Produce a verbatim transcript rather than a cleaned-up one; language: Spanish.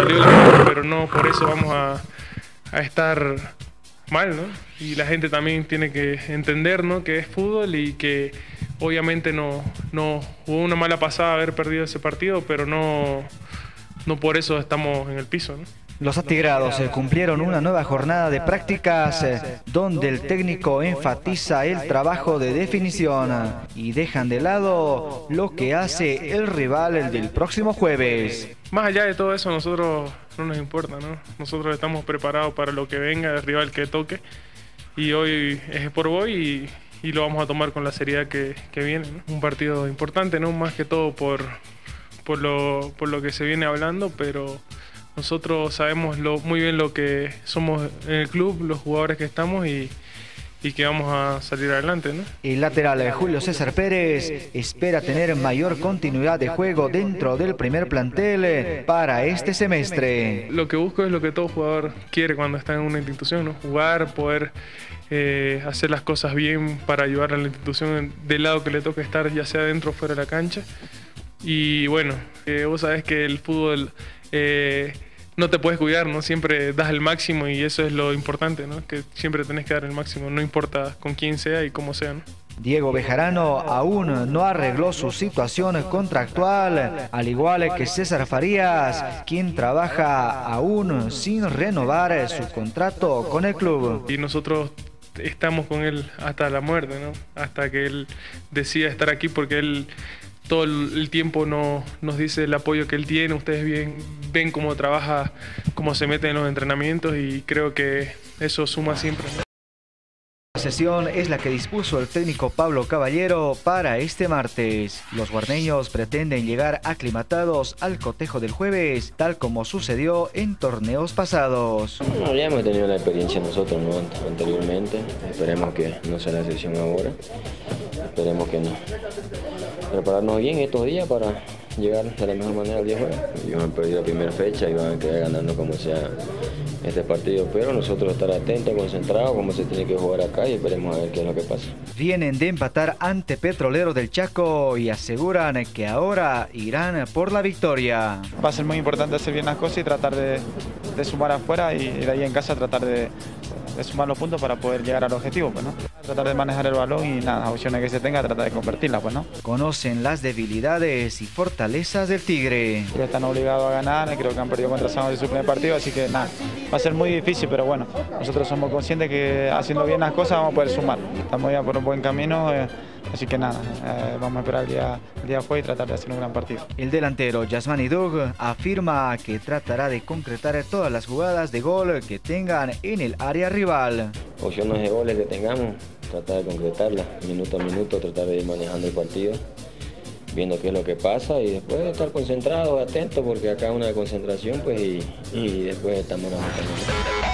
salió el mejor, pero no por eso vamos a, a estar mal, ¿no? Y la gente también tiene que entender, ¿no?, que es fútbol y que obviamente no, no hubo una mala pasada haber perdido ese partido, pero no, no por eso estamos en el piso, ¿no? Los atigrados eh, cumplieron una nueva jornada de prácticas eh, donde el técnico enfatiza el trabajo de definición y dejan de lado lo que hace el rival el del próximo jueves. Más allá de todo eso, a nosotros no nos importa, ¿no? Nosotros estamos preparados para lo que venga, el rival que toque, y hoy es por hoy y, y lo vamos a tomar con la seriedad que, que viene, ¿no? Un partido importante, ¿no? Más que todo por, por, lo, por lo que se viene hablando, pero nosotros sabemos lo, muy bien lo que somos en el club, los jugadores que estamos y, y que vamos a salir adelante, ¿no? El lateral Julio César Pérez espera tener mayor continuidad de juego dentro del primer plantel para este semestre. Lo que busco es lo que todo jugador quiere cuando está en una institución, ¿no? Jugar, poder eh, hacer las cosas bien para ayudar a la institución del lado que le toque estar, ya sea dentro o fuera de la cancha. Y bueno, eh, vos sabés que el fútbol eh, no te puedes cuidar, ¿no? Siempre das el máximo y eso es lo importante, ¿no? Que siempre tenés que dar el máximo, no importa con quién sea y cómo sea, ¿no? Diego Bejarano aún no arregló su situación contractual, al igual que César Farías, quien trabaja aún sin renovar su contrato con el club. Y nosotros estamos con él hasta la muerte, ¿no? Hasta que él decida estar aquí, porque él todo el tiempo no, nos dice el apoyo que él tiene. Ustedes bien, ven cómo trabaja, cómo se mete en los entrenamientos y creo que eso suma siempre, ¿no? La sesión es la que dispuso el técnico Pablo Caballero para este martes. Los guarneños pretenden llegar aclimatados al cotejo del jueves, tal como sucedió en torneos pasados. No, ya hemos tenido la experiencia nosotros, ¿no?, anteriormente. Esperemos que no sea la sesión ahora. Esperemos que no. Prepararnos bien estos días para llegar de la mejor manera al día jueves. Ellos han perdido la primera fecha y van a quedar ganando como sea este partido, pero nosotros estar atentos, concentrados, como se tiene que jugar acá, y esperemos a ver qué es lo que pasa. Vienen de empatar ante Petrolero del Chaco y aseguran que ahora irán por la victoria. Va a ser muy importante hacer bien las cosas y tratar de, de sumar afuera y, y de ahí en casa tratar de, de sumar los puntos para poder llegar al objetivo, pues, ¿no? Tratar de manejar el balón y nada, las opciones que se tenga, tratar de convertirlas, pues, ¿no? Conocen las debilidades y fortalezas del Tigre. Creo que están obligados a ganar, creo que han perdido contra San José su primer partido, así que nada, va a ser muy difícil, pero bueno, nosotros somos conscientes que haciendo bien las cosas vamos a poder sumar. Estamos ya por un buen camino, eh, así que nada, eh, vamos a esperar el día, el día jueves y tratar de hacer un gran partido. El delantero Yasmani Dug afirma que tratará de concretar todas las jugadas de gol que tengan en el área rival. Opciones de goles que tengamos, tratar de concretarlas minuto a minuto, tratar de ir manejando el partido, viendo qué es lo que pasa y después estar concentrados, atentos, porque acá hay una concentración, pues, y, y después estamos en la